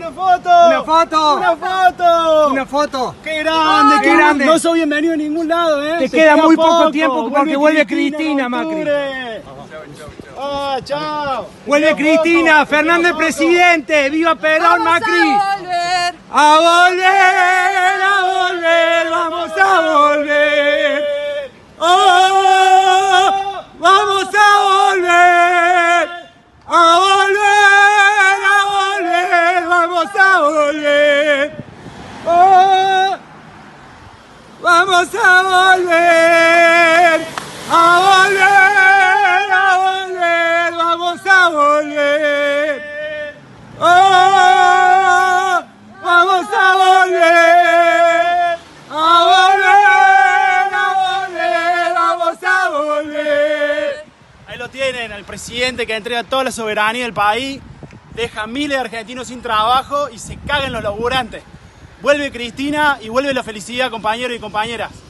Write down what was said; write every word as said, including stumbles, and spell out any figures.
¡Una foto! ¡Una foto! ¡Una foto! ¡Una foto! ¡Qué grande! ¡Qué qué grande! No soy bienvenido a ningún lado, ¿eh? Te Se queda muy poco tiempo porque vuelve Cristina, en Macri. octubre. ¡Ah, chao! Vuelve Te queda Cristina, poco, te Fernández queda poco. presidente, viva Perón, Macri. A volver. A volver, a volver, vamos a volver. Oh, vamos a volver. A volver, a volver, vamos a volver. Oh, vamos a volver. A volver, a volver, vamos a volver. Oh, vamos a volver. A volver, a volver, vamos a volver. Ahí lo tienen, al presidente que entrega toda la soberanía del país, deja miles de argentinos sin trabajo y se cagan los laburantes. Vuelve Cristina y vuelve la felicidad, compañeros y compañeras.